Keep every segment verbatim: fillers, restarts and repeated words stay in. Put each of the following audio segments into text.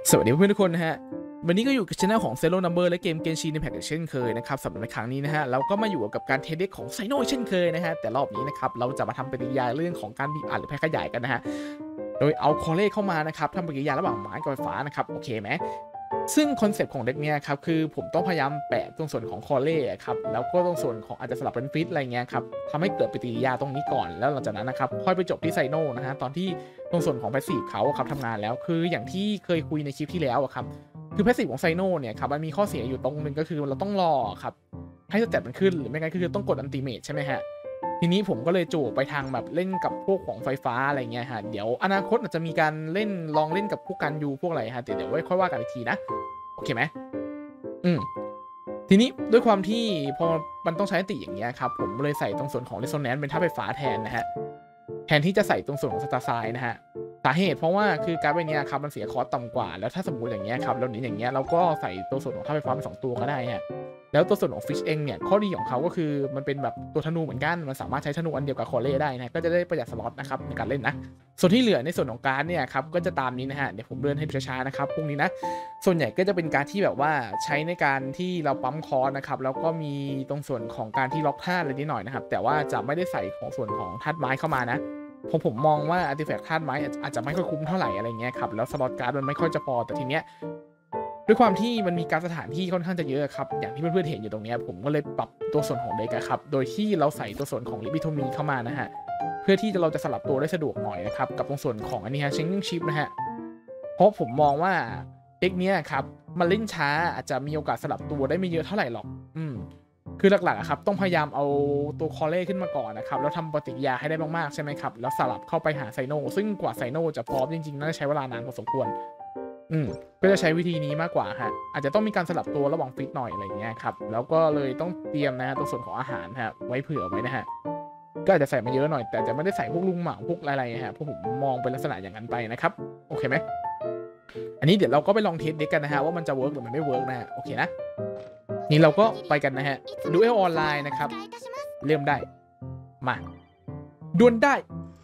สวัสดีเพื่อนทุกคนนะฮะวันนี้ก็อยู่กับช่องของ Zero Number และเกม Genshin Impact เช่นเคยนะครับสำหรับในครั้งนี้นะฮะเราก็มาอยู่กับการเทเด็กของไซโนเช่นเคยนะฮะแต่รอบนี้นะครับเราจะมาทำปฏิกิริยาเรื่องของการบีบอัดหรือแพร่ขยายกันนะฮะโดยเอาคอเล่เข้ามานะครับทำปฏิกิริยาระหว่างไม้กับไฟฟ้านะครับโอเคไหมซึ่งคอนเซปต์ของเด็กเนี้ยครับคือผมต้องพยายามแปะตรงส่วนของคอเล่ครับแล้วก็ตรงส่วนของอาจจะสลับเป็นฟิตอะไรเงี้ยครับทำให้เกิดปฏิกิริยาตรงนี้ก่อนแล้วหลังจากนั้นนะครับค่อยไปจบที่ไซโนนะฮะตอนที่ตรงส่วนของแพสซีฟเขาครับทำงานแล้วคืออย่างที่เคยคุยในคลิปที่แล้วครับคือแพสซีฟของไซโนเนี่ยครับมันมีข้อเสียอยู่ตรงนึงก็คือเราต้องรอครับให้สเต็ปมันขึ้นหรือไม่งั้นก็คือต้องกดอันติเมทใช่ไหมฮะทีนี้ผมก็เลยจู่ไปทางแบบเล่นกับพวกของไฟฟ้าอะไรเงี้ยฮะเดี๋ยวอนาคตอาจจะมีการเล่นลองเล่นกับพวกกันยูพวกอะไรฮะเดี๋ยวเดี๋ยวไว้ค่อยว่ากันอีกทีนะโอเคไหมอืมทีนี้ด้วยความที่พอมันต้องใช้อันติอย่างเงี้ยครับผมเลยใส่ตรงส่วนของ Resonance เป็นท่าไฟฟ้าแทนนะฮะแทนที่จะใส่ตรงส่วนของสตาร์ไซน์นะฮะสาเหตุเพราะว่าคือการ์ดใบนี้ครับมันเสียคอสต่ำกว่าแล้วถ้าสมมติอย่างเงี้ยครับแล้วนี้อย่างเงี้ยเราก็ใส่ตัวส่วนของท่าไฟฟ้าเป็นสองตัวก็ได้ฮะแล้วตัวส่วนของฟิชเองเนี่ยข้อดีของเขาก็คือมันเป็นแบบตัวธนูเหมือนกันมันสามารถใช้ธนูอันเดียวกับคอเล่ได้นะก็จะได้ประหยัดสล็อตนะครับในการเล่นนะส่วนที่เหลือในส่วนของการ์ดเนี่ยครับก็จะตามนี้นะฮะเดี๋ยวผมเลื่อนให้ดูช้าๆนะครับพวกนี้นะส่วนใหญ่ก็จะเป็นการที่แบบว่าใช้ในการที่เราปั๊มคอร์สนะครับแล้วก็มีตรงส่วนของการที่ล็อกท่าอะไรนิดหน่อยนะครับแต่ว่าจะไม่ได้ใส่ของส่วนของธาตุไม้เข้ามานะเพราะผมมองว่าอาร์ติแฟกต์ธาตุไม้อาจจะไม่ค่อยคุ้มเท่าไหร่อะไรเงี้ยครับแล้วสล็อตการ์ดมันไม่ค่อยจะพอแต่ทีเนี้ยด้วยความที่มันมีการสถานที่ค่อนข้างจะเยอะครับอย่างที่เพื่อนๆเห็นอยู่ตรงนี้ผมก็เลยปรับตัวส่วนของเด็กครับโดยที่เราใส่ตัวส่วนของลิบิโทมีเข้ามานะฮะเพื่อที่เราจะสลับตัวได้สะดวกหน่อยนะครับกับตรงส่วนของอันนี้ฮะเชงกิ้งชิปนะฮะเพราะผมมองว่าเด็กเนี้ยครับมันเล่นช้าอาจจะมีโอกาสสลับตัวได้ไม่เยอะเท่าไหร่หรอกอืมคือหลักๆครับต้องพยายามเอาตัวคอเล่ขึ้นมาก่อนนะครับแล้วทำปฏิกิริยาให้ได้มากๆใช่ไหมครับแล้วสลับเข้าไปหาไซโนซึ่งกว่าไซโนจะพร้อมจริงๆน่าจะใช้เวลานานพอสมควรอืมก็จะใช้วิธีนี้มากกว่าฮะอาจจะต้องมีการสลับตัวระหว่างฟิตหน่อยอะไรเงี้ยครับแล้วก็เลยต้องเตรียมนะฮะตัวส่วนของอาหารฮะไว้เผื่อไว้นะฮะก็อาจจะใส่มาเยอะหน่อยแต่จะไม่ได้ใส่พวกลุงหมาพวกอะไรฮะพวกผมมองเป็นลักษณะอย่างนั้นไปนะครับโอเคไหมอันนี้เดี๋ยวเราก็ไปลองเทสเด็กกันนะฮะว่ามันจะเวิร์กหรือมันไม่เวิร์กนะฮะโอเคนะนี่เราก็ไปกันนะฮะดูเอลออนไลน์นะครับเริ่มได้มาดวลได้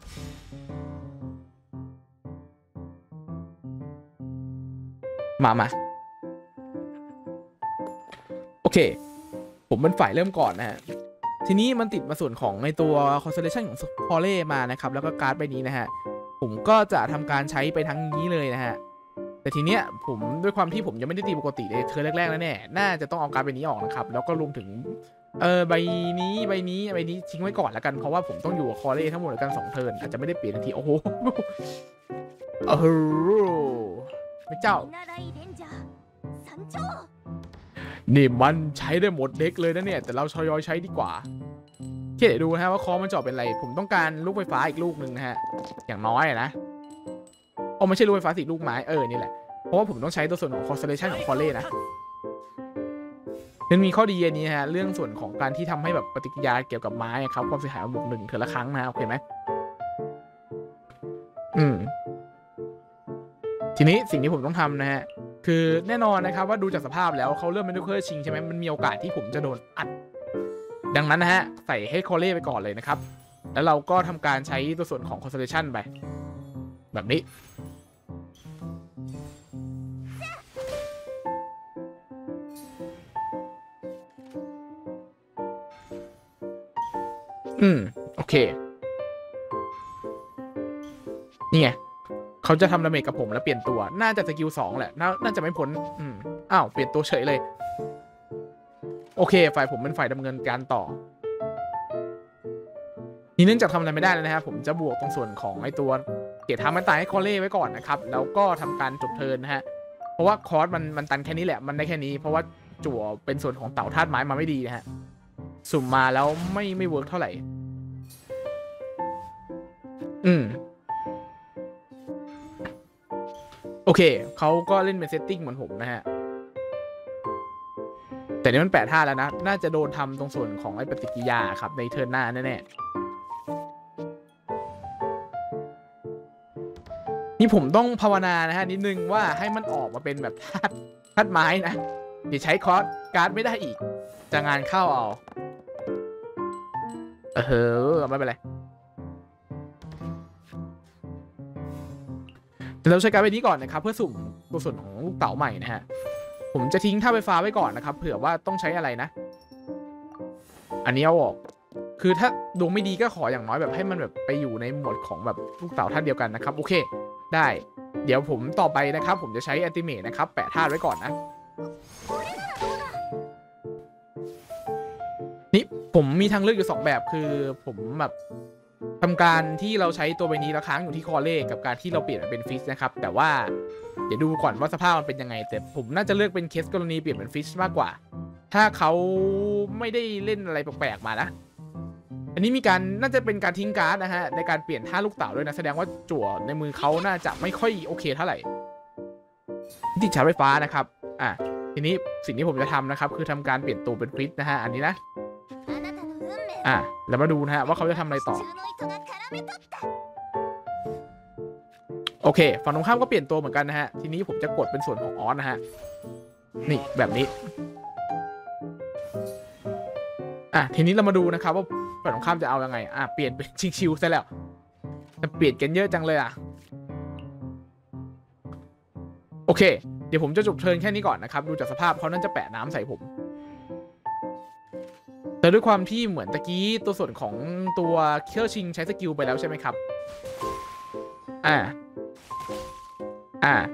มามาโอเคผมเป็นฝ่ายเริ่มก่อนนะฮะทีนี้มันติดมาส่วนของในตัว Constellation ของคอเล่มานะครับแล้วก็การ์ดใบนี้นะฮะผมก็จะทำการใช้ไปทั้งนี้เลยนะฮะแต่ทีเนี้ยผมด้วยความที่ผมยังไม่ได้ตีปกติเลยเธอแรกๆแล้วแน่น่าจะต้องเอาการ์ดใบนี้ออกนะครับแล้วก็รวมถึงเออใบนี้ใบนี้ใบนี้ทิ้งไว้ก่อนแล้วกันเพราะว่าผมต้องอยู่กับคอเล่ทั้งหมดกันสองเทิร์นอาจจะไม่ได้เปลี่ยนทันทีโอ้โหโอ้โหไม่เจ้านี่มันใช้ได้หมดเด็กเลยนะเนี่ยแต่เราชอยใช้ดีกว่าเดี๋ยวดูนะฮะว่าคอมันจะเป็นอะไรผมต้องการลูกไฟฟ้าอีกลูกหนึ่งนะฮะอย่างน้อยนะโอ้ไม่ใช่ลูกไฟฟ้าสิลูกไม้เออนี่แหละเพราะว่าผมต้องใช้ตัวส่วนของ Constellation ของคอเล่นะมันมีข้อดีอันนี้ฮะเรื่องส่วนของการที่ทำให้แบบปฏิกิริยาเกี่ยวกับไม้ครับความเสียหายบวกหนึ่งเถื่อละครั้งนะโอเคไหมอืมทีนี้สิ่งที่ผมต้องทำนะฮะคือแน่นอนนะครับว่าดูจากสภาพแล้วเขาเริ่มเป็นลูกเคอร์ชิงใช่ไหมมันมีโอกาสที่ผมจะโดนอัดดังนั้นนะฮะใส่ให้คอเล่ไปก่อนเลยนะครับแล้วเราก็ทำการใช้ตัวส่วนของ Constellation ไปแบบนี้อืมโอเคนี่ไงเขาจะทำดาเมจกับผมแล้วเปลี่ยนตัวน่าจะสกิลสองแหละนน่าจะไม่พ้นอืมอ้าวเปลี่ยนตัวเฉยเลยโอเคฝ่ายผมเป็นฝ่ายดำเนินการต่อนี่เนื่องจากทำอะไรไม่ได้แล้วนะครับผมจะบวกตรงส่วนของไอตัวเกียรติทำมันตายให้คอเล่ไว้ก่อนนะครับแล้วก็ทำการจบเทิร์นนะฮะเพราะว่าคอร์สมันมันตันแค่นี้แหละมันได้แค่นี้เพราะว่าจั่วเป็นส่วนของเต่าธาตุไม้มาไม่ดีนะฮะสุ่มมาแล้วไม่ไม่เวิร์กเท่าไหร่อืมโอเคเขาก็เล่นเป็นเซตติ้งเหมือนผมนะฮะแต่นี่มันแปดท่าแล้วนะน่าจะโดนทำตรงส่วนของไอ้ปฏิกิริยาครับในเทิร์นหน้าแน่ๆนี่ผมต้องภาวนานะฮะนิดนึงว่าให้มันออกมาเป็นแบบธาตุธาตุไม้นะอย่าใช้คอร์สการ์ดไม่ได้อีกจะงานเข้าเอาเออไม่เป็นไรเราใช้การ์ดใบนี้ก่อนนะครับเพื่อสุ่มตัวส่วนของลูกเต๋าใหม่นะฮะผมจะทิ้งท่าไฟฟ้าไว้ก่อนนะครับเผื่อว่าต้องใช้อะไรนะอันนี้เอาออกคือถ้าดวงไม่ดีก็ขออย่างน้อยแบบให้มันแบบไปอยู่ในหมวดของแบบลูกเต๋าท่านเดียวกันนะครับโอเคได้เดี๋ยวผมต่อไปนะครับผมจะใช้อัลติเมทนะครับแปะธาตุไว้ก่อนนะนี่ผมมีทางเลือกอยู่สองแบบคือผมแบบทำการที่เราใช้ตัวใบนี้แล้วค้างอยู่ที่คอเล่กับการที่เราเปลี่ยนเป็นฟิชนะครับแต่ว่าเดี๋ยวดูก่อนว่าสภาพมันเป็นยังไงแต่ผมน่าจะเลือกเป็นเคสกรณีเปลี่ยนเป็นฟิชมากกว่าถ้าเขาไม่ได้เล่นอะไรแปลกๆมานะอันนี้มีการน่าจะเป็นการทิ้งการ์ดนะฮะในการเปลี่ยนท่าลูกเต๋าด้วยนะแสดงว่าจั่วในมือเขาน่าจะไม่ค่อยโอเคเท่าไหร่ติดชาร์จไฟฟ้านะครับอ่ะทีนี้สิ่งที่ผมจะทำนะครับคือทำการเปลี่ยนตัวเป็นฟิชนะฮะอันนี้นะอ่ะแล้วมาดูนะฮะว่าเขาจะทำอะไรต่อโอเคฝั่งตรงข้ามก็เปลี่ยนตัวเหมือนกันนะฮะทีนี้ผมจะกดเป็นส่วนของออสนะฮะนี่แบบนี้อ่ะทีนี้เรามาดูนะครับว่าฝั่งตรงข้ามจะเอายังไงอ่ะเปลี่ยนเป็นชิวๆซะแล้วจะเปลี่ยนกันเยอะจังเลยอ่ะโอเคเดี๋ยวผมจะจบเทิร์นแค่นี้ก่อนนะครับดูจากสภาพเขาน่าจะแปะน้ำใส่ผมแต่ด้วยความที่เหมือนตะกี้ตัวส่วนของตัวเคอร์ชิงใช้สกิลไปแล้วใช่ไหมครับอ่าอ่า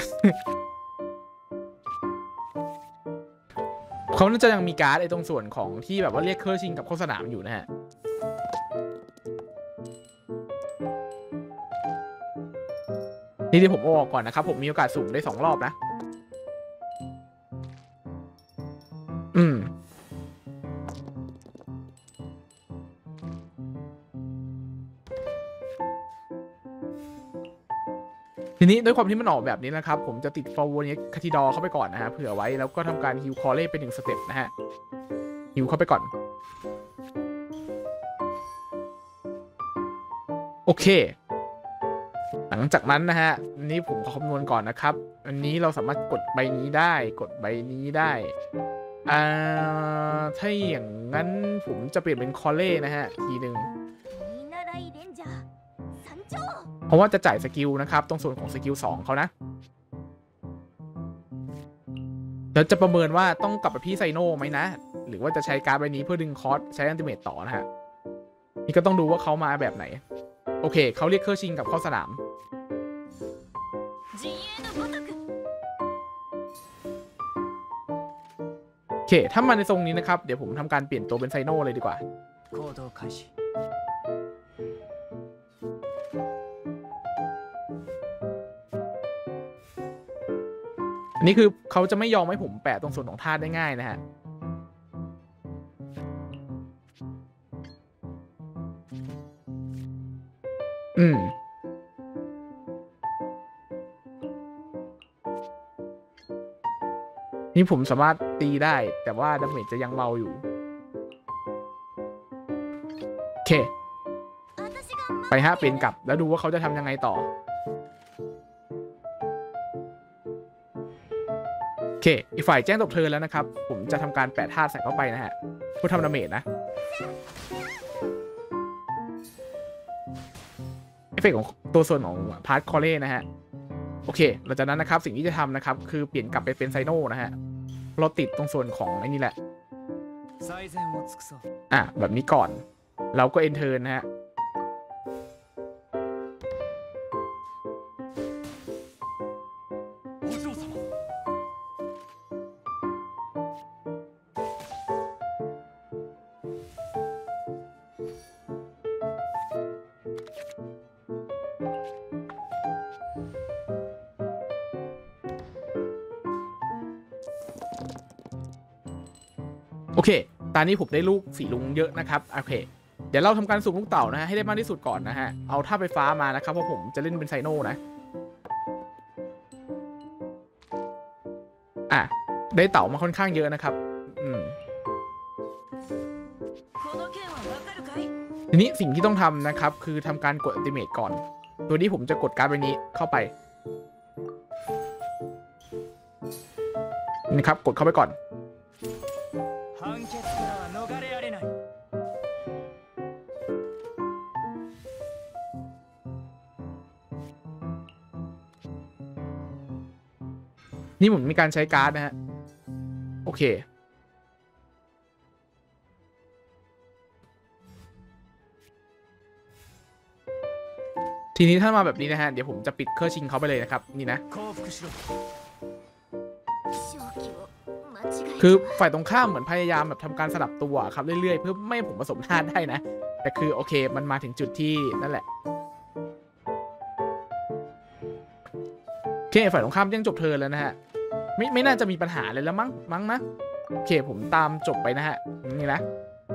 เขาน่าจะยังมีการ์ดไอ้ตรงส่วนของที่แบบว่าเรียกเคอร์ชิงกับเข้าสนามอยู่นะฮะนี่ที่ผมเอาออกก่อนนะครับผมมีโอกาสสุ่มได้สองรอบนะอืมทีนี้ด้วยความที่มันออกแบบนี้นะครับผมจะติดฟอร์วนี้คาทิดอเข้าไปก่อนนะฮะเผื่อไว้แล้วก็ทำการฮิวคอเล่เป็นหนึ่งสเต็ปนะฮะฮิวเข้าไปก่อนโอเคหลังจากนั้นนะฮะนี่ผมขอคำนวณก่อนนะครับอันนี้เราสามารถกดใบนี้ได้กดใบนี้ได้อ่าถ้าอย่างนั้นผมจะเปลี่ยนเป็นคอเล่นะฮะทีหนึ่งเพราะว่าจะจ่ายสกิลนะครับตรงส่วนของสกิลสองเขานะแล้วจะประเมินว่าต้องกลับไปพี่ไซโน่ไหมนะหรือว่าจะใช้การ์ดใบนี้เพื่อดึงคอร์สใช้อัลติเมทต่อนะฮะนี่ก็ต้องดูว่าเขามาแบบไหนโอเคเขาเรียกเคอร์ชิงกับเข้าสนามโอเคถ้ามาในทรงนี้นะครับเดี๋ยวผมทำการเปลี่ยนตัวเป็นไซโน่เลยดีกว่าอันนี้คือเขาจะไม่ยอมให้ผมแปะตรงส่วนของธาตุได้ง่ายนะฮะอืมนี่ผมสามารถตีได้แต่ว่าดาเมจจะยังเบาอยู่โอเคไปฮะเปลี่ยนกลับแล้วดูว่าเขาจะทำยังไงต่อโอเคอีกฝ่ายแจ้งตกเทิร์นแล้วนะครับผมจะทำการแปะธาตุใส่เข้าไปนะฮะเพื่อทำดาเมจนะเอฟเฟกต์ของตัวส่วนของพาร์ทคอเล่นะฮะโอเคหลังจากนั้นนะครับสิ่งที่จะทำนะครับคือเปลี่ยนกลับไปเป็นไซโน่นะฮะเราติดตรงส่วนของไอ้นี่แหละอ่ะแบบนี้ก่อนเราก็เอนเทิร์นนะฮะโอเคตอนนี้ผมได้ลูกสีลุงเยอะนะครับโอเคเดี๋ยวเราทำการสุ่มลูกเต่านะฮะให้ได้มากที่สุดก่อนนะฮะเอาท่าไฟฟ้ามานะครับเพราะผมจะเล่นเป็นไซโน่นะอ่ะได้เต่ามาค่อนข้างเยอะนะครับอืมทีนี้สิ่งที่ต้องทำนะครับคือทำการกดอัลติเมทก่อนตัวนี้ผมจะกดการ์ดใบนี้เข้าไปนะครับกดเข้าไปก่อนนี่ผมมีการใช้การ์ดนะฮะโอเคทีนี้ถ้ามาแบบนี้นะฮะเดี๋ยวผมจะปิดเครื่องชิงเขาไปเลยนะครับนี่นะคือฝ่ายตรงข้ามเหมือนพยายามแบบทำการสลับตัวครับเรื่อยๆเพื่อไม่ให้ผมผสมธาตุได้นะแต่คือโอเคมันมาถึงจุดที่นั่นแหละโอเคฝ่ายตรงข้ามยังจบเทิร์นแล้วนะฮะไม่ไม่น่าจะมีปัญหาเลยแล้วมั้งมั้งนะโอเคผมตามจบไปนะฮะนี่นะ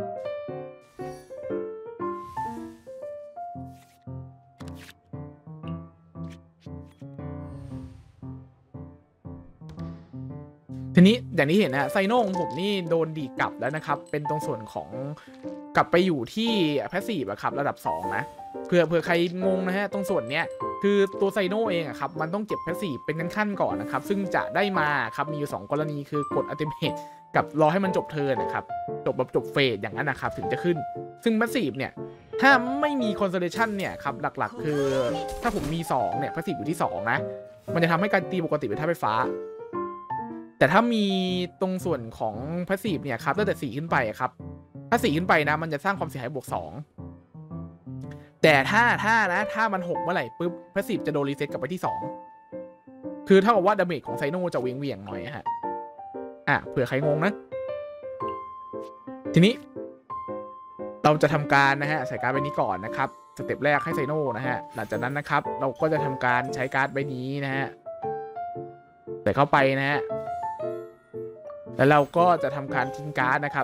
ทีนี้อย่างที่เห็นนะไซโน่ของผมนี่โดนดีกลับแล้วนะครับเป็นตรงส่วนของกลับไปอยู่ที่แพสซีฟอะครับระดับสองนะเผื่อเผื่อใครงงนะฮะตรงส่วนเนี้ยคือตัวไซโน่เองอะครับมันต้องเก็บแพสซีฟเป็นขั้นๆก่อนนะครับซึ่งจะได้มาครับมีอยู่สองกรณีคือกดอัลติเมทกับรอให้มันจบเทิร์นนะครับจบแบบจบเฟสอย่างนั้นนะครับถึงจะขึ้นซึ่งแพสซีฟเนี่ยถ้าไม่มีคอนเซเลชันเนี่ยครับหลักๆคือถ้าผมมีสองเนี่ยแพสซีฟอยู่ที่สองนะมันจะทำให้การตีปกติเป็นท่าไฟฟ้าแต่ถ้ามีตรงส่วนของพาสซีฟเนี่ยครับตั้งแต่สี่ขึ้นไปครับถ้าสี่ขึ้นไปนะมันจะสร้างความเสียหายบวกสองแต่ถ้าถ้านะถ้ามันหกเมื่อไหร่ปุ๊บพาสซีฟจะโดนรีเซ็ตกลับไปที่สองคือเท่ากับว่าดาเมจของไซโนจะเวียงเวียงหน่อยฮะอ่ะเผื่อใครงงนะทีนี้เราจะทำการนะฮะใส่การ์ดใบนี้ก่อนนะครับสเต็ปแรกให้ไซโนนะฮะหลังจากนั้นนะครับเราก็จะทำการใช้การ์ดใบนี้นะฮะใส่เข้าไปนะฮะแล้วเราก็จะทำการทิ้งการ์ดนะครับ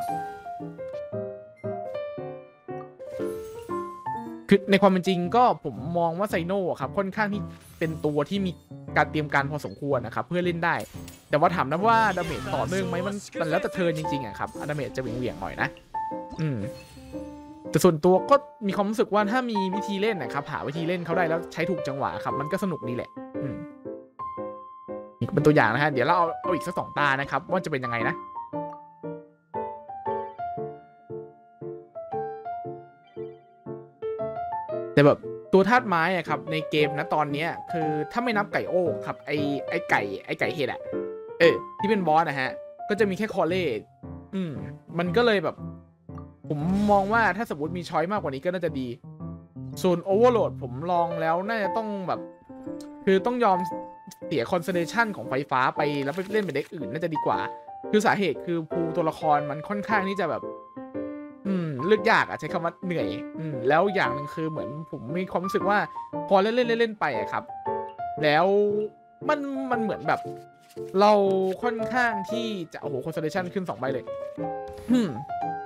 คือในความเป็นจริงก็ผมมองว่าไซโน่ครับค่อนข้างที่เป็นตัวที่มีการเตรียมการพอสมควรนะครับเพื่อเล่นได้แต่ว่าถามนะว่าดาเมจต่อเนื่องไหมมันมันแล้วแต่เทิร์นจริงๆอะครับดาเมจจะเหวี่ยงๆหน่อยนะอืมแต่ส่วนตัวก็มีความรู้สึกว่าถ้ามีวิธีเล่นนะครับหาวิธีเล่นเขาได้แล้วใช้ถูกจังหวะครับมันก็สนุกดีแหละอืมนี่เป็นตัวอย่างนะฮะเดี๋ยวเราเอาเอาอีกสักสองตานะครับว่าจะเป็นยังไงนะแต่แบบตัวธาตุไม้อะครับในเกมนะตอนนี้คือถ้าไม่นับไก่โอ้ครับไอไอไก่ไอไก่เห็ดอะเออที่เป็นบอสนะฮะก็จะมีแค่คอเล่อืมมันก็เลยแบบผมมองว่าถ้าสมมติมีช้อยมากกว่านี้ก็น่าจะดีส่วนโอเวอร์โหลดผมลองแล้วน่าจะต้องแบบคือต้องยอมเสียคอนเซนเทรชันของไฟฟ้าไปแล้วไปเล่นเป็นเด็กอื่นน่าจะดีกว่าคือสาเหตุคือภูตัวละครมันค่อนข้างที่จะแบบอืมเลือกยากอะใช้คำว่าเหนื่อยอืมแล้วอย่างหนึ่งคือเหมือนผมมีความรู้สึกว่าพอเล่นเล่นเล่นไปอะครับแล้วมันมันเหมือนแบบเราค่อนข้างที่จะโอ้โหคอนเซนเทรชันขึ้นสองใบเลยอืม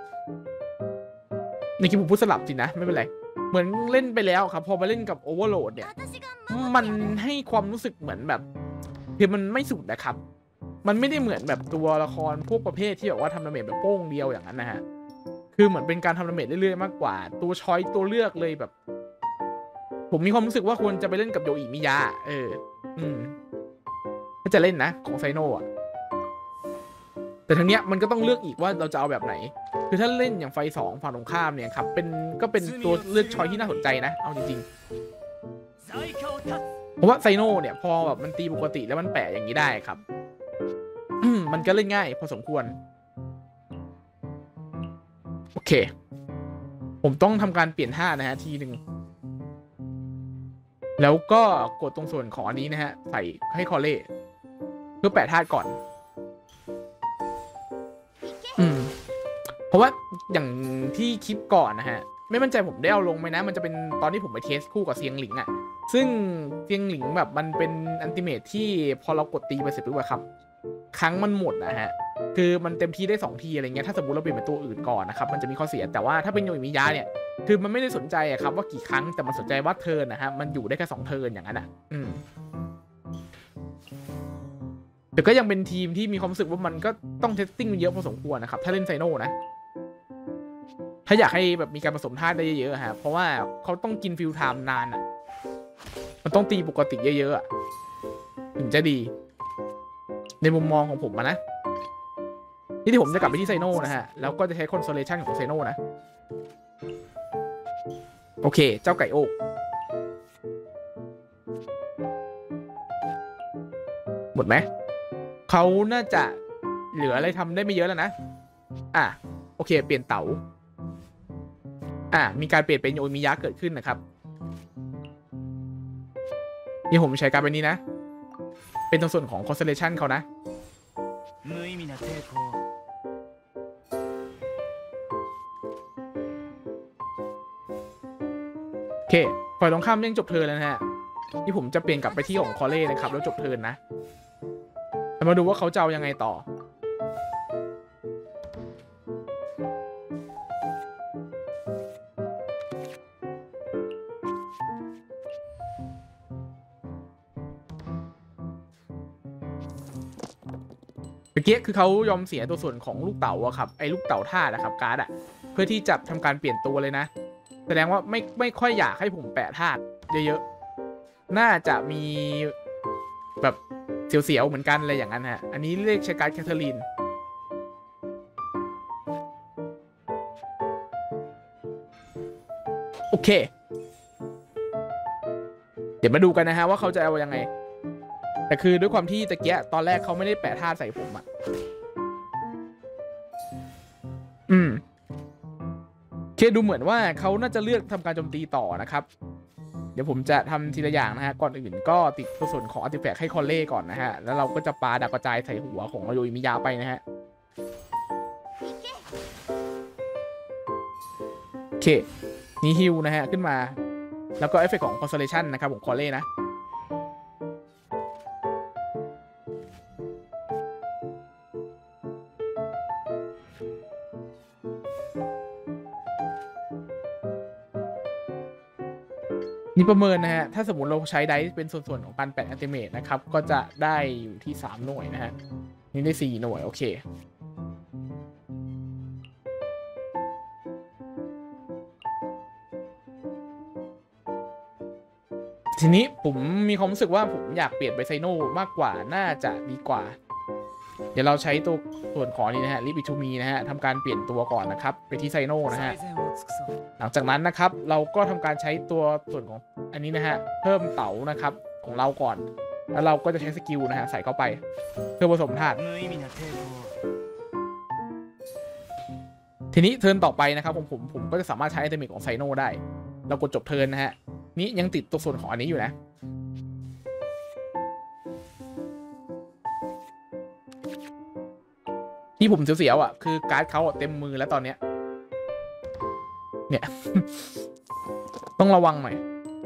ในคลิปผมพูดสลับสินะไม่เป็นไรเหมือนเล่นไปแล้วครับพอมาเล่นกับโอเวอร์โหลดเนี่ยมันให้ความรู้สึกเหมือนแบบคือมันไม่สุดนะครับมันไม่ได้เหมือนแบบตัวละครพวกประเภทที่แบบว่าทำดาเมจแบบโป้งเดียวอย่างนั้นนะฮะคือเหมือนเป็นการทำดาเมจเรื่อยๆมากกว่าตัวช้อยตัวเลือกเลยแบบผมมีความรู้สึกว่าควรจะไปเล่นกับโยอิมิยะเอออืมถ้าจะเล่นนะของไซโน่อะแต่ทั้งเนี้ยมันก็ต้องเลือกอีกว่าเราจะเอาแบบไหนคือถ้าเล่นอย่างไฟสองฝั่งตรงข้ามเนี่ยครับเป็นก็เป็นตัวเลือกช้อยที่น่าสนใจนะเอาจริงๆเพราะว่าไซโน่เนี่ยพอแบบมันตีปกติแล้วมันแปะอย่างนี้ได้ครับมันก็เล่นง่ายพอสมควรโอเคผมต้องทำการเปลี่ยนท่านะฮะทีหนึ่งแล้วก็กดตรงส่วนของอันนี้นะฮะใส่ให้คอเล่เพื่อแปะธาตุก่อนอืมเพราะว่าอย่างที่คลิปก่อนนะฮะไม่มั่นใจผมได้เอาลงไหมนะมันจะเป็นตอนที่ผมไปเทสคู่กับเซียงหลิงอะซึ่งเซียงหลิงแบบมันเป็นอันติเมทที่พอเรากดตีไปเสร็จปุ๊บครับครั้งมันหมดนะฮะคือมันเต็มที่ได้สองทีอะไรเงี้ยถ้าสมมติเราเปลี่ยนเป็นตัวอื่นก่อนนะครับมันจะมีข้อเสียแต่ว่าถ้าเป็นโยอิมิยะเนี่ยคือมันไม่ได้สนใจอะครับว่ากี่ครั้งแต่มันสนใจว่าเทิร์นนะฮะมันอยู่ได้แค่สองเทิร์นอย่างนั้นอะอืมแต่ก็ยังเป็นทีมที่มีความรู้สึกว่ามันก็ต้องเทสติ้งเยอะพอสมควรนะครับถ้าเล่นไซโน่นะถ้าอยากให้แบบมีการผสมธาตุได้เยอะๆฮะเพราะว่าเขาต้องกินฟิลไทม์นานอะมันต้องตีปกติเยอะๆถึงจะดีในมุมมองของผมนะนี่ที่ผมจะกลับไปที่ไซโน่นะฮะแล้วก็จะใช้คอนโซเลชันของไซโน่นะโอเคเจ้าไก่โอกหมดไหมเขาน่าจะเหลืออะไรทำได้ไม่เยอะแล้วนะอ่ะโอเคเปลี่ยนเต๋าอ่ะมีการเปลี่ยนเป็นโยมิยะเกิดขึ้นนะครับนี่ผมใช้การเป็นนี้นะเป็นตรงส่วนของ constellation เขานะโอเคฝ่ายตรงข้ามยังจบเทิร์นแล้วนะฮะที่ผมจะเปลี่ยนกลับไปที่ของคอเล่นะครับแล้วจบเทิร์นนะเรามาดูว่าเขาจะเอายังไงต่อเมื่อกี้คือเขายอมเสียตัวส่วนของลูกเต๋าอะครับไอ้ลูกเต๋าธาตุนะครับการ์ดอะเพื่อที่จะทำการเปลี่ยนตัวเลยนะแสดงว่าไม่ไม่ค่อยอยากให้ผมแปะธาตุเยอะๆน่าจะมีแบบเสียวๆเหมือนกันอะไรอย่างนั้นฮะอันนี้เรียกใช้การ์ดแคทเธอรีนโอเคเดี๋ยวมาดูกันนะฮะว่าเขาจะเอายังไงแต่คือด้วยความที่ตะเกียตอนแรกเขาไม่ได้แปะธาตุใส่ผมอะอืมเคดูเหมือนว่าเขาน่าจะเลือกทำการโจมตีต่อนะครับเดี๋ยวผมจะทำทีละอย่างนะฮะก่อนอื่นก็ติดตัวส่วนของอาร์ติแฟกต์ให้คอลเล่ก่อนนะฮะแล้วเราก็จะปาดาวกระจายใส่หัวของโยอิมิยะไปนะฮะโอเคนี่ฮิวนะฮะขึ้นมาแล้วก็เอฟเฟกต์ของ constellation นะครับของคอลเล่นะนี่ประเมินนะฮะถ้าสมมติเราใช้ไดส์เป็นส่วนๆของการแปะอัลติเมทนะครับก็จะได้อยู่ที่สามหน่วยนะฮะนี่ได้สี่หน่วยโอเคทีนี้ผมมีความรู้สึกว่าผมอยากเปลี่ยนไปไซโนมากกว่าน่าจะดีกว่าเดี๋ยวเราใช้ตัวส่วนของนี้นะฮะลิบิทูมีนะฮะทำการเปลี่ยนตัวก่อนนะครับไปที่ไซโนนะฮะหลังจากนั้นนะครับเราก็ทำการใช้ตัวส่วนของอันนี้นะฮะเพิ่มเต๋านะครับของเราก่อนแล้วเราก็จะใช้สกิลนะฮะใส่เข้าไปเพื่อผสมธาตุทีนี้เทิร์นต่อไปนะครับผมผมผมก็จะสามารถใช้ไอเทมของไซโนได้เรากดจบเทิร์นนะฮะนี้ยังติดตัวส่วนของอันนี้อยู่นะที่ผมเสียวๆอ่ะคือการ์ดเขาเต็มมือแล้วตอนเนี้ยเนี่ย ต้องระวังหน่อย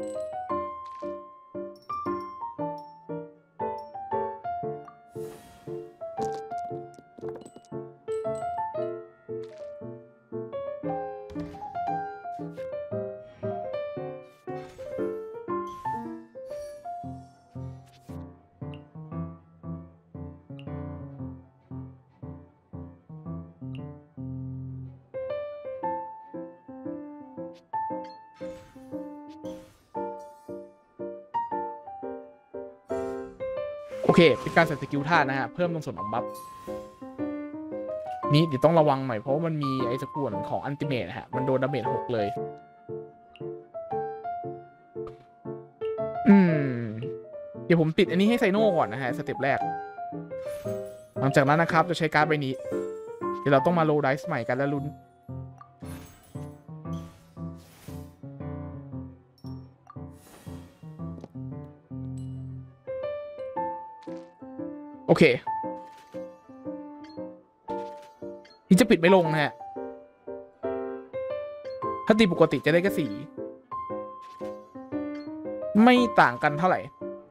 โอเคเป็นการใส่สกิลท่านะฮะเพิ่มตรงส่วนของบัฟนี้เดี๋ยวต้องระวังหน่อยเพราะว่ามันมีไอ้สกุลของอันติเมทฮะมันโดนดาเมจหกเลยอืมเดี๋ยวผมติดอันนี้ให้ไซโน่ก่อนนะฮะสเต็ปแรกหลังจากนั้นนะครับจะใช้การ์ดใบนี้เดี๋ยวเราต้องมาโลไดส์ใหม่กันแล้วลุ้นโอเคนี่จะปิดไม่ลงนะฮะถ้าตีปกติจะได้แค่สี่ไม่ต่างกันเท่าไหร่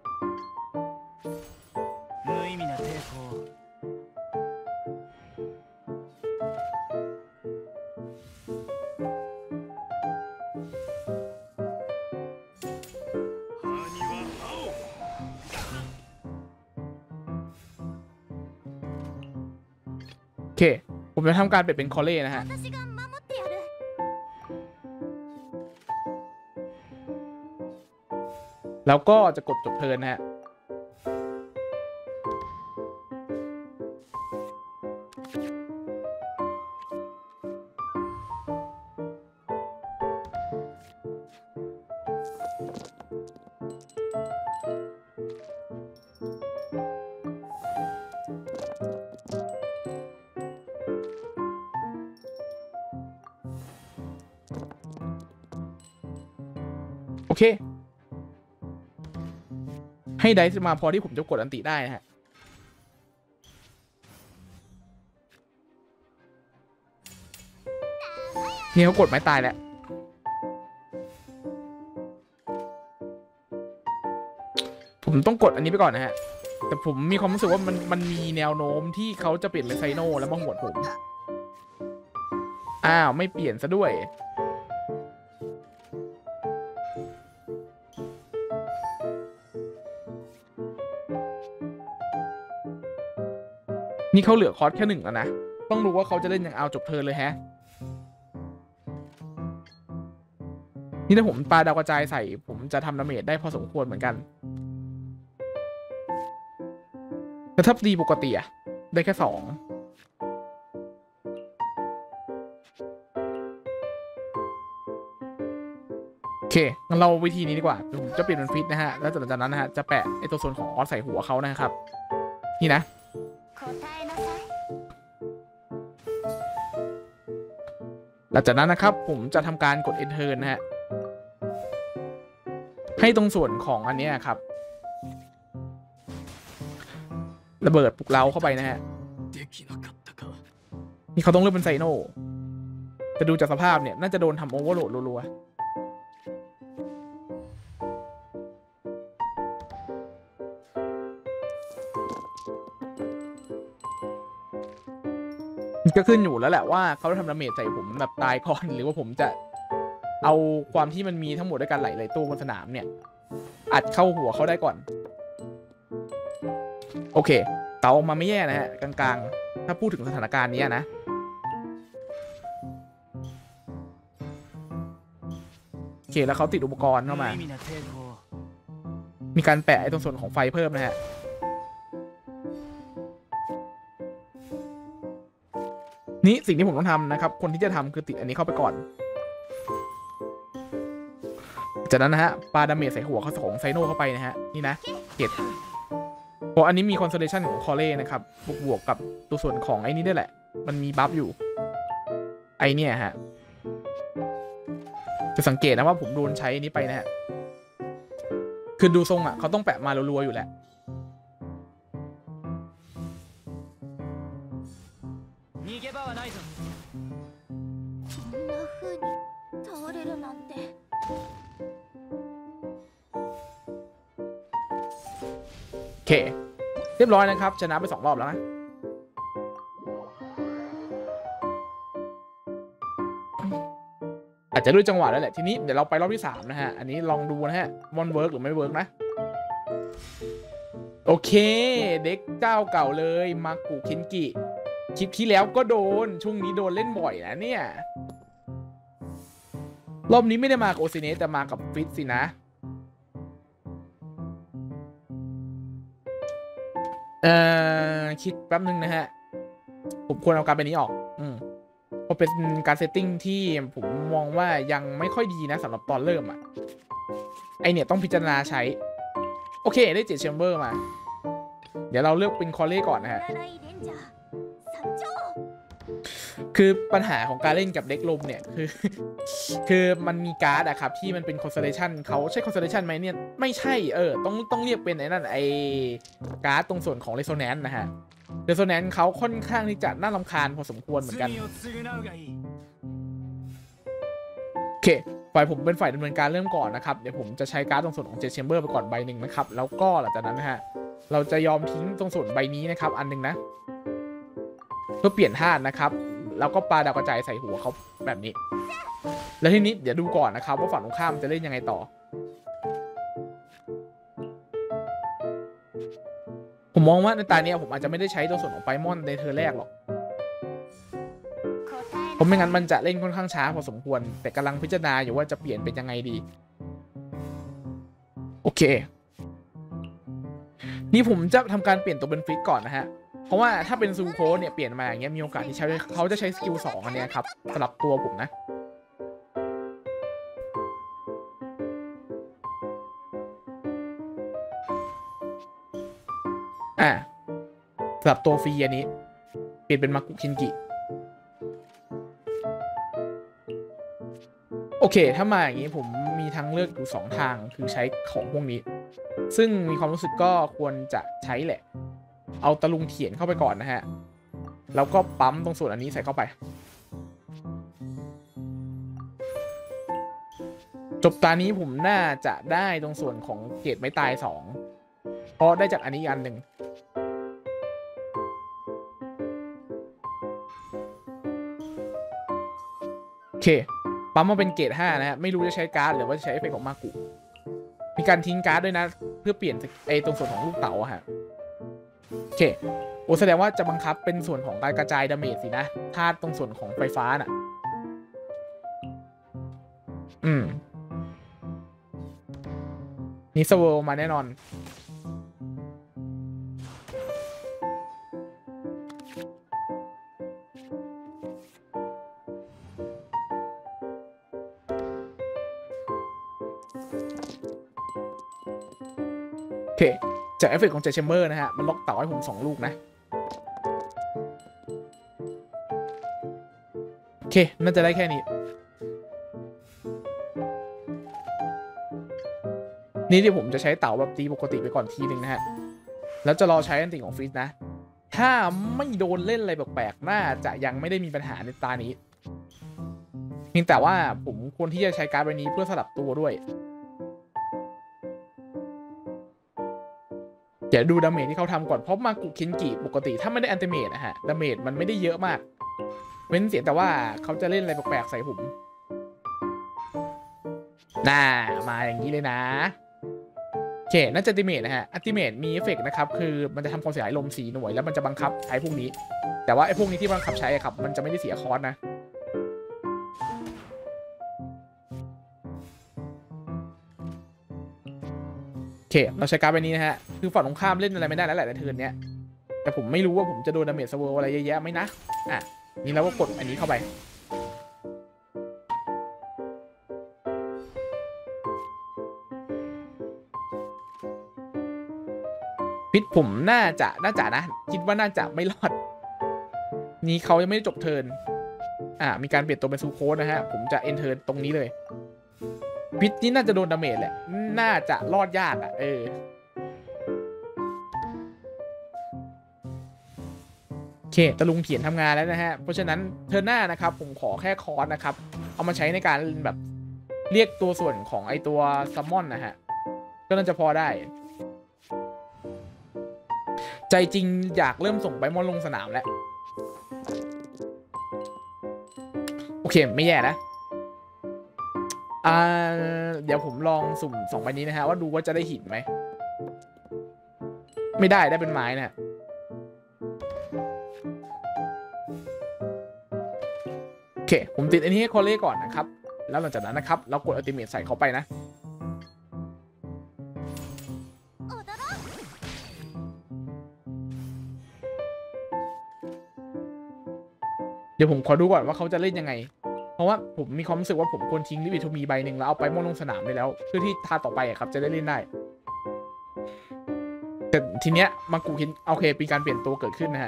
โอเคผมจะทำการเปลี่ยนเป็นคอเล่นะฮะแล้วก็จะกดจบเทิร์นนะฮะให้ไดซ์มาพอที่ผมจะกดอันติได้นะฮะนี่เขากดไม้ตายแล้วผมต้องกดอันนี้ไปก่อนนะฮะแต่ผมมีความรู้สึกว่ามันมันมีแนวโน้มที่เขาจะเปลี่ยนเป็นไซโนแล้วมาหวดผมอ้าวไม่เปลี่ยนซะด้วยนี่เขาเหลือคอร์สแค่หนึ่งแล้วนะต้องรู้ว่าเขาจะเล่นอย่างเอาจบเทิร์นเลยแฮะนี่ถ้าผมปาดาวกระจายใส่ผมจะทำดาเมจได้พอสมควรเหมือนกันแต่ถ้าตีปกติอะได้แค่สองโอเคงั้นเราวิธีนี้ดีกว่าผมจะเปลี่ยนเป็นฟิตนะฮะแล้วจากนั้นนะฮะจะแปะไอตัวส่วนของออสใส่หัวเขานะครับนี่นะหลังจากนั้นนะครับผมจะทำการกด Enter นะฮะให้ตรงส่วนของอันนี้ครับระเบิดปลุกเร้าเข้าไปนะฮะนี่เขาต้องเลือกเป็นไซโนแต่ดูจากสภาพเนี่ยน่าจะโดนทำโอเวอร์โหลดรัวๆก็ขึ้นอยู่แล้วแหละว่าเขาจะทำดาเมจใส่ผมแบบตายก่อนหรือว่าผมจะเอาความที่มันมีทั้งหมดด้วยกันหลายๆตัวบนสนามเนี่ยอัดเข้าหัวเขาได้ก่อนโอเคเต๋าออกมาไม่แย่นะฮะกลางๆถ้าพูดถึงสถานการณ์นี้นะโอเคแล้วเขาติดอุปกรณ์เข้ามามีการแปะไอ้ตรงส่วนของไฟเพิ่มนะฮะนี่สิ่งที่ผมต้องทำนะครับคนที่จะทำคือติดอันนี้เข้าไปก่อนจากนั้นนะฮะปาดาเมจใส่หัวเขาของไซโนเข้าไปนะฮะนี่นะเก็บเพราะอันนี้มีคอนเซเลชันของคอเล่นะครับบวกบวกกับตัวส่วนของไอ้นี้ได้แหละมันมีบัฟอยู่ไอเนี่ยฮะจะสังเกตนะว่าผมโดนใช้นี้ไปนะฮะคือดูทรงอ่ะเขาต้องแปะมารัวๆอยู่แหละโอเคเรียบร้อยนะครับชนะไปสองรอบแล้วนะอาจจะด้วยจังหวะแล้วแหละทีนี้เดี๋ยวเราไปรอบที่สามนะฮะอันนี้ลองดูนะฮะมันเวิร์กหรือไม่เวิร์กนะโอเคเด็กเจ้าเก่าเลยมากุเคนกิคลิปที่แล้วก็โดนช่วงนี้โดนเล่นบ่อยนะเนี่ยรอบนี้ไม่ได้มากับโอซิเนสแต่มากับฟิตสินะเอ่อคิดแป๊บนึงนะฮะผมควรเอาการเป็นนี้ออกอืมเพราะเป็นการเซตติ้งที่ผมมองว่ายังไม่ค่อยดีนะสำหรับตอนเริ่มอ่ะไอเนี่ยต้องพิจารณาใช้โอเคได้เจ็ดแชมเบอร์มาเดี๋ยวเราเลือกเป็นคอเล่ก่อนนะฮะคือปัญหาของการเล่นกับเด็กลมเนี่ยคือคือมันมีการ์ดอะครับที่มันเป็นคอนเซเลชันเขาใช่คอนเซเลชันไหมเนี่ยไม่ใช่เออต้องต้องเรียกเป็นไอ้นั่นไอการ์ดตรงส่วนของเรโซแนนซ์นะฮะเรโซแนนซ์เขาค่อนข้างที่จะน่ารำคาญพอสมควรเหมือนกันโอเคฝ่ายผมเป็นฝ่ายดำเนินการเริ่มก่อนนะครับเดี๋ยวผมจะใช้การ์ดตรงส่วนของเจดแชมเบอร์ไปก่อนใบหนึ่งนะครับแล้วก็หลังจากนั้นนะฮะเราจะยอมทิ้งตรงส่วนใบนี้นะครับอันหนึ่งนะเพื่อเปลี่ยนธาตุนะครับแล้วก็ปาดาวกระจายใส่หัวเขาแบบนี้แล้วทีนี้เดี๋ยวดูก่อนนะครับว่าฝั่งตรงข้ามจะเล่นยังไงต่อผมมองว่าในตาเนี้ยผมอาจจะไม่ได้ใช้ตัวส่วนของไพมอนในเทอร์แรกหรอกเพราะไม่งั้นมันจะเล่นค่อนข้างช้าพอสมควรแต่กำลังพิจารณาอยู่ว่าจะเปลี่ยนเป็นยังไงดีโอเคนี่ผมจะทำการเปลี่ยนตัวเป็นฟิตก่อนนะฮะเพราะว่าถ้าเป็นซูโคเนี่ยเปลี่ยนมาอย่างเงี้ยมีโอกาสที่เขาจะใช้สกิลสองอันเนี้ยครับสำหรับตัวผมนะอ่าสำหรับตัวฟรีอันนี้เปลี่ยนเป็นมากุเคนกิโอเคถ้ามาอย่างนี้ผมมีทางเลือกอยู่สองทางคือใช้ของพวกนี้ซึ่งมีความรู้สึกก็ควรจะใช้แหละเอาตะลุงเถียนเข้าไปก่อนนะฮะแล้วก็ปั๊มตรงส่วนอันนี้ใส่เข้าไปจบตานี้ผมน่าจะได้ตรงส่วนของเกรดไม้ตายสองเพราะได้จากอันนี้อันหนึ่งโอเคปั๊มมาเป็นเกรดห้านะฮะไม่รู้จะใช้การ์ดหรือว่าจะใช้เอฟเฟกต์ของมากุมีการทิ้งการ์ดด้วยนะเพื่อเปลี่ยนไอตรงส่วนของลูกเต๋าอะฮะโอเคโอ้แสดงว่าจะบังคับเป็นส่วนของการกระจายดาเมจสินะถ้าตรงส่วนของไฟฟ้าน่ะอืมนี่สเวิร์มาแน่นอนโอเคจากเอฟเฟกต์ของเจแชมเบอร์นะฮะมันล็อกเต่าให้ผมสองลูกนะโอเคน่าจะได้แค่นี้นี่ที่ผมจะใช้เต่าแบบตีปกติไปก่อนทีนึงนะฮะแล้วจะรอใช้อันติของฟิสนะถ้าไม่โดนเล่นอะไรแปลกๆน่าจะยังไม่ได้มีปัญหาในตานี้เพียงแต่ว่าผมควรที่จะใช้การ์ดใบนี้เพื่อสลับตัวด้วยเดี๋ยวดูดาเมจที่เขาทำก่อนเพราะมากุเคนกิปกติถ้าไม่ได้อันติเมจนะฮะดาเมจมันไม่ได้เยอะมากเว้นเสียแต่ว่าเขาจะเล่นอะไรแปลกๆใส่ผมน่ามาอย่างนี้เลยนะโอเคน่าจะอันติเมจนะฮะอันติเมจมีเอฟเฟกต์นะครับคือมันจะทำความเสียหายลมสี่หน่วยแล้วมันจะบังคับใช้พวกนี้แต่ว่าไอ้พวกนี้ที่บังคับใช้ครับมันจะไม่ได้เสียคอร์สนะโอเคเราใช้การ์ดใบนี้นะฮะคือฝั่งตรงข้ามเล่นอะไรไม่ได้แล้วแหละในเทิร์นเนี้ยแต่ผมไม่รู้ว่าผมจะโดนดาเมจสเวิร์อะไรเยอะแยะไหมนะอ่ะนี่เราก็กดอันนี้เข้าไปพิษผมน่าจะน่าจะนะคิดว่าน่าจะไม่รอดนี้เขายังไม่ได้จบเทิร์นอ่ามีการเปลี่ยนตัวเป็นซูโคสนะฮะผมจะเอนเทิร์นตรงนี้เลยพิษนี่น่าจะโดนดาเมจแหละน่าจะรอดยากอ่ะเออโอเคตะลุงเถียนทำงานแล้วนะฮะเพราะฉะนั้นเทิร์นหน้านะครับผมขอแค่คอร์สนะครับเอามาใช้ในการแบบเรียกตัวส่วนของไอตัวซัมมอนนะฮะก็น่าจะพอได้ใจจริงอยากเริ่มส่งไบมอนลงสนามแล้วโอเคไม่แย่นะอ่าเดี๋ยวผมลองสุ่มสองใบนี้นะฮะว่าดูว่าจะได้หินไหมไม่ได้ได้เป็นไม้นะโอเคผมติดอันนี้ให้คอเล่ก่อนนะครับแล้วหลังจากนั้นนะครับเรากดอัลติเมทใส่เข้าไปนะเดี๋ยวผมขอดูก่อนว่าเขาจะเล่นยังไงเพราะว่าผมมีความรู้สึกว่าผมควรทิ้งลิวิทูมีใบหนึ่งแล้วเอาไปมอนลงสนามไปแล้วเพื่อที่ท่าต่อไปครับจะได้เล่นได้แต่ทีเนี้ยมากูคินโอเคเป็นการเปลี่ยนตัวเกิดขึ้นนะฮะ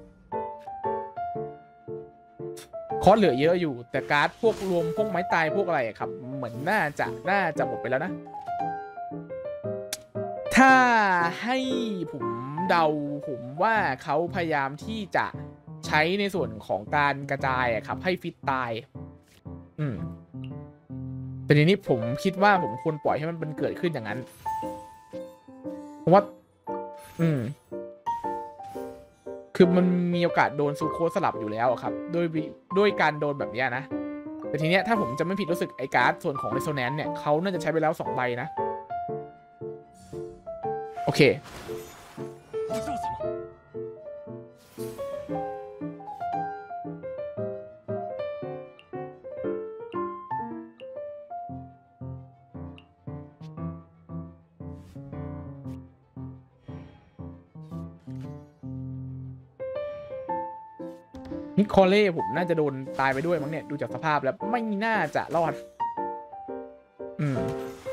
คอร์สเหลือเยอะอยู่แต่การ์ดพวกรวมพวกไม้ตายพวกอะไรครับเหมือนน่าจะน่าจะหมดไปแล้วนะถ้าให้ผมเดาผมว่าเขาพยายามที่จะใช้ในส่วนของการกระจายครับให้ฟิตตายอืมแต่ทีนี้ผมคิดว่าผมควรปล่อยให้มันเป็นเกิดขึ้นอย่างนั้นเพราะว่าอืมคือมันมีโอกาสโดนซูโคสลับอยู่แล้วครับโดยด้วยการโดนแบบนี้นะแต่ทีเนี้ยถ้าผมจะไม่ผิดรู้สึกไอ้การ์ดส่วนของเรโซแนนซ์เนี่ยเขาน่าจะใช้ไปแล้วสองใบนะโอเคนิโคเล่ผมน่าจะโดนตายไปด้วยมั้งเนี่ยดูจากสภาพแล้วไม่น่าจะรอดอืม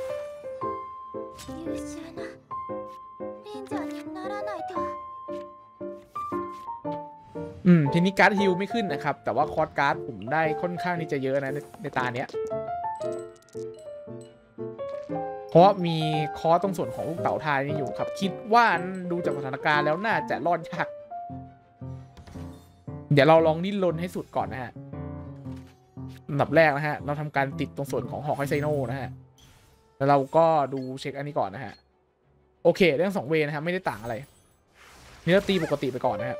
อืมทีนี้การ์ดฮิลไม่ขึ้นนะครับแต่ว่าคอร์สการ์ดผมได้ค่อนข้างที่จะเยอะนะในในตาเนี้ยเพราะมีคอตรงส่วนของลูกเต๋าทายนี่อยู่ครับคิดว่าดูจากสถานการณ์แล้วน่าจะรอดยากเดี๋ยวเราลองดิ้นรนให้สุดก่อนนะฮะอันดับแรกนะฮะเราทำการติดตรงส่วนของหอกไคไซโน่นะฮะแล้วเราก็ดูเช็คอันนี้ก่อนนะฮะโอเคเรื่องสองเวนะฮะไม่ได้ต่างอะไรนี่เราตีปกติไปก่อนนะฮะ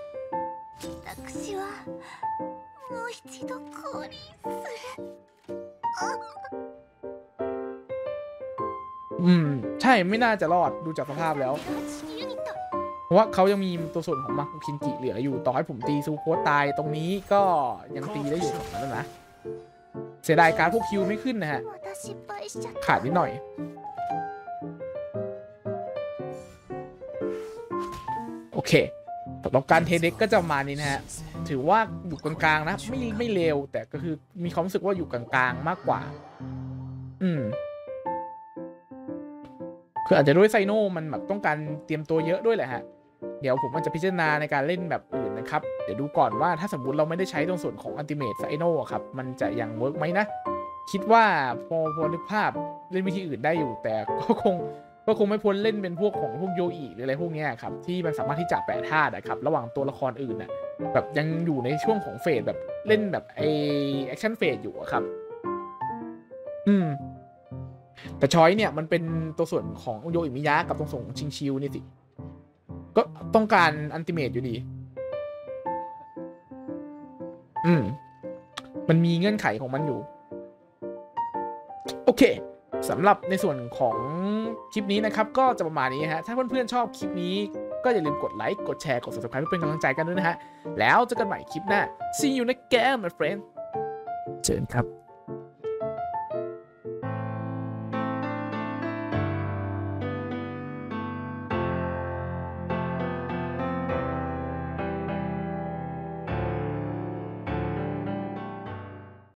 อืมใช่ไม่น่าจะรอดดูจากสภาพแล้วเพราะว่าเขายังมีตัวส่วนของมาคุคินจิเหลืออยู่ต่อให้ผมตีซูโคตายตรงนี้ก็ยังตีได้อยู่นั่นนะเสียดายการพวกคิวไม่ขึ้นนะฮะขาดนิดหน่อยโอเคสำหรับการเทเด็กก็จะมานี้นะฮะถือว่าอยู่กลางๆนะไม่ไม่เลวแต่ก็คือมีความรู้สึกว่าอยู่กลางๆมากกว่าอืมคืออาจจะด้วยไซโนมันแบบต้องการเตรียมตัวเยอะด้วยแหละฮะเดี๋ยวผมมันจะพิจารณาในการเล่นแบบอื่นนะครับเดี๋ยวดูก่อนว่าถ้าสมมติเราไม่ได้ใช้ตรงส่วนของอัลติเมทไซโนครับมันจะยังเวิร์กไหมนะคิดว่าพอพอนึกภาพเล่นวิธีอื่นได้อยู่แต่ก็คงก็คงไม่พ้นเล่นเป็นพวกของพวกโยอิหรืออะไรพวกนี้ครับที่มันสามารถที่จะแปะธาตุนะครับระหว่างตัวละครอื่นน่ะแบบยังอยู่ในช่วงของเฟสแบบเล่นแบบไอแอคชั่นเฟสอยู่ครับอืมแต่ช้อยเนี่ยมันเป็นตัวส่วนของโยอิมิยะกับตรงส่วนของชิงชิวนี่สิก็ต้องการอัลติเมทอยู่ดีอืมมันมีเงื่อนไขของมันอยู่โอเคสำหรับในส่วนของคลิปนี้นะครับก็จะประมาณนี้ฮะถ้าเพื่อนๆชอบคลิปนี้ก็อย่าลืมกดไลค์กดแชร์กด ซับสไครบ์ เพื่อเป็นกำลังใจกันด้วยนะฮะแล้วเจอกันใหม่คลิปหน้า see you next game my friend เจอกันครับ